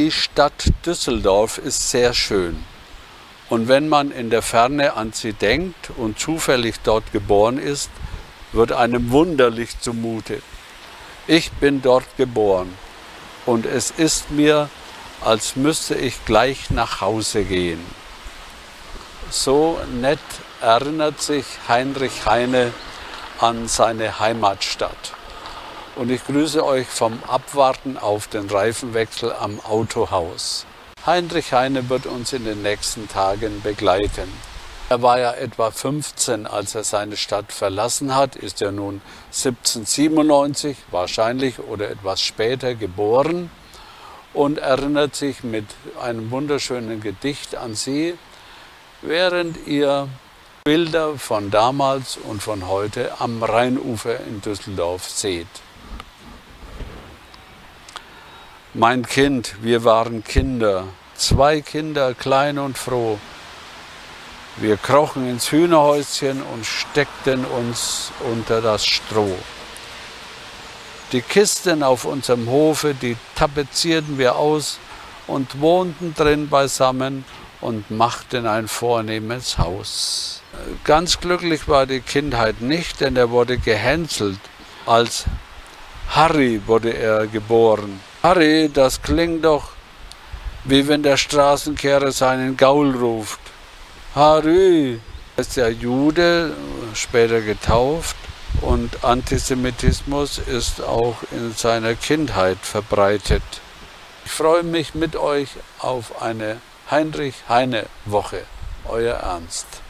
Die Stadt Düsseldorf ist sehr schön. Und wenn man in der Ferne an sie denkt und zufällig dort geboren ist, wird einem wunderlich zumute. Ich bin dort geboren und es ist mir, als müsste ich gleich nach Hause gehen. So nett erinnert sich Heinrich Heine an seine Heimatstadt. Und ich grüße euch vom Abwarten auf den Reifenwechsel am Autohaus. Heinrich Heine wird uns in den nächsten Tagen begleiten. Er war ja etwa 15, als er seine Stadt verlassen hat, ist ja nun 1797 wahrscheinlich oder etwas später geboren und erinnert sich mit einem wunderschönen Gedicht an sie, während ihr Bilder von damals und von heute am Rheinufer in Düsseldorf seht. Mein Kind, wir waren Kinder, 2 Kinder, klein und froh. Wir krochen ins Hühnerhäuschen und steckten uns unter das Stroh. Die Kisten auf unserem Hofe, die tapezierten wir aus und wohnten drin beisammen und machten ein vornehmes Haus. Ganz glücklich war die Kindheit nicht, denn er wurde gehänselt. Als Harry wurde er geboren. Harry, das klingt doch, wie wenn der Straßenkehrer seinen Gaul ruft. Harry ist ja Jude, später getauft, und Antisemitismus ist auch in seiner Kindheit verbreitet. Ich freue mich mit euch auf eine Heinrich Heine Woche. Euer Ernst.